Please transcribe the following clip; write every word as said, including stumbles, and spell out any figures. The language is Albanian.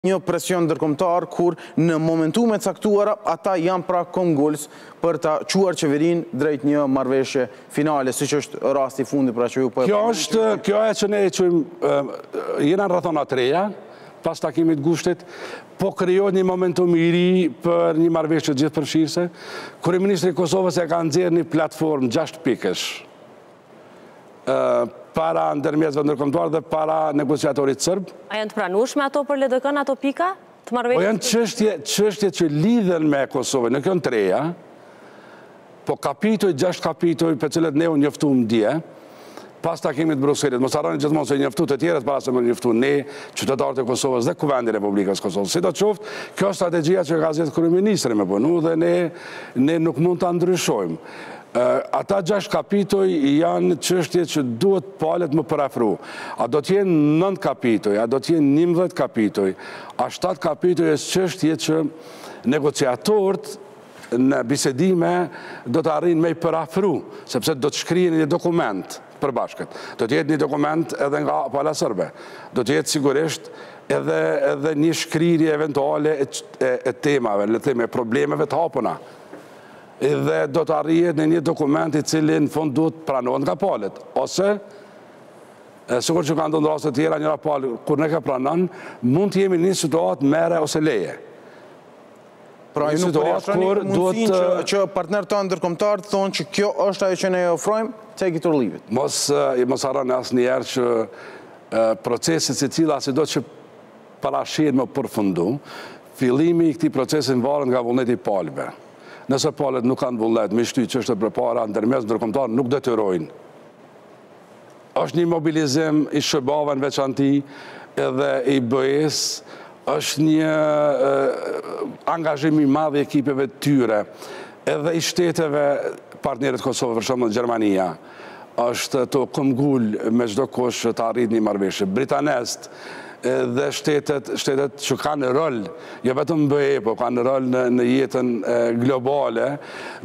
një presion ndërkombëtar kur në momentume caktuara ata janë pra konguls për ta quar qeverin drejt një marrëveshje finale, siç është rasti i fundit pra që ju po. Kjo është kjo e që ne e quajmë jena rrethona të reja pas takimit gushtit, po krijohet një momentum i ri për një marrëveshje gjithëpërfshirëse. Kryeministri i Kosovës e ka nxjerrë një platformë gjashtë pikësh para ndërmjetësve ndërkombëtar dhe para negociatorit serb. A janë të pranueshme ato për L D K-n ato pika? Të marrëveshjes? Po janë çështje çështje që lidhen me Kosovën, në kjo të reja, po kapitoj, gjashtë kapitoj për cilët ne u njoftuam dje, pas takimit të Bruxellit. Mos harroni gjithmonë se njoftu të tjerët para se më njoftu ne, qytetarët e Kosovës dhe Kuvendi i Republikës së Kosovës. Sidoqoftë, kjo është strategjia që ka zgjedhur kryeministri me punu dhe ne ne nuk mund ta ndryshojmë. Ata gjashtë kapitoj janë çështje që duhet palet më përafru. A do t'jenë nëntë kapitoj, a do t'jenë njëmbëdhjetë kapitoj, a shtatë kapitoj është çështje që negociatorët në bisedime do të arrijnë me i përafru, sepse do të shkrihen një dokument përbashkët. Do të jetë një dokument edhe nga pala serbe. Do të jetë sigurisht edhe edhe një shkrirje eventuale e, e, e temave, le të themi, problemeve të hapuna. Dhe do të arrihet në një dokument i cili në fund duhet pranohet nga palët. Ose, sikur që ka ndonjë raste të tjera, njëra palë, kur ne ka pranon, mund të jemi në një situatë mere ose leje. Pra ju nuk përjashtroni mundësinë që, që partnerët tanë ndërkombëtar thonë që kjo është ajo që ne ofrojmë, take it or leave it. Mos, mos harroni asnjëherë që procesi secila sido që parashihet më përfundu, fillimi i këtij procesi varet nga vullneti i palëve. Nëse palët nuk kanë vullnet, me shty që është përpara ndërmjetësve ndërkombëtar nuk detyrojnë. Është një mobilizim i S B A-ve në veçanti edhe i B E-s, është një angazhim i madh i ekipeve të tyre, edhe i shteteve partnerët Kosovë, për shembull Gjermania, është të këmbgul me çdo kush të arrit një marrëveshje. Britanest dhe shtetet, shtetet që kanë rol, jo vetëm B E, po kanë rol në, në jetën globale,